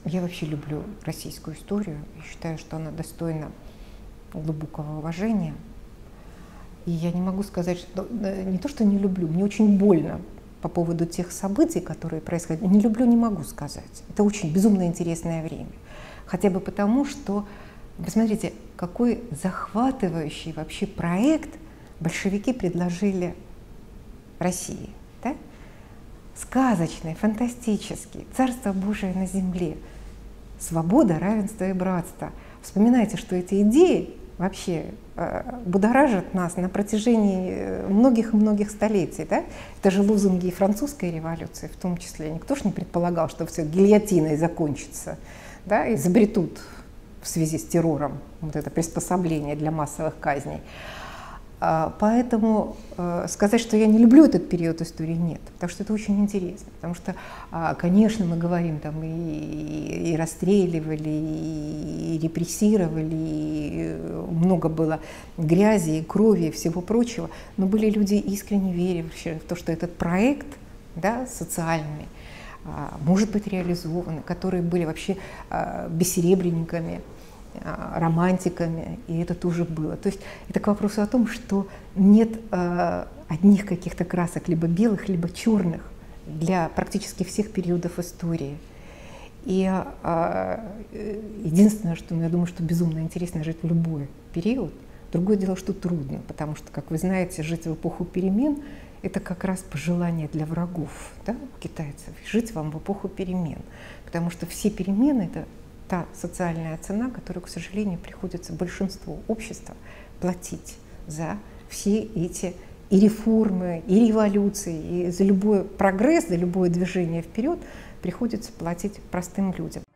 Я вообще люблю российскую историю и считаю, что она достойна глубокого уважения. И я не могу сказать, что не то, что не люблю, мне очень больно по поводу тех событий, которые происходят. Не люблю, не могу сказать. Это очень безумно интересное время. Хотя бы потому, что, посмотрите, какой захватывающий вообще проект большевики предложили России. Да? Сказочный, фантастический, Царство Божие на земле, свобода, равенство и братство. Вспоминайте, что эти идеи вообще будоражат нас на протяжении многих и многих столетий. Да? Это же лозунги и французской революции в том числе. Никто же не предполагал, что все гильотиной закончится, да? Изобретут в связи с террором вот это приспособление для массовых казней. Поэтому сказать, что я не люблю этот период истории, нет, потому что это очень интересно, потому что, конечно, мы говорим, там и расстреливали, и репрессировали, и много было грязи, и крови, и всего прочего, но были люди, искренне верившие в то, что этот проект, да, социальный, может быть реализован, которые были вообще бессеребренниками, романтиками, и это тоже было. То есть это к вопросу о том, что нет одних каких-то красок, либо белых, либо черных, для практически всех периодов истории. И единственное, что, я думаю, что безумно интересно жить в любой период. Другое дело, что трудно, потому что, как вы знаете, жить в эпоху перемен – это как раз пожелание для врагов, да, китайцев, жить вам в эпоху перемен, потому что все перемены – это та социальная цена, которую, к сожалению, приходится большинству общества платить за все эти и реформы, и революции, и за любой прогресс, за любое движение вперед приходится платить простым людям.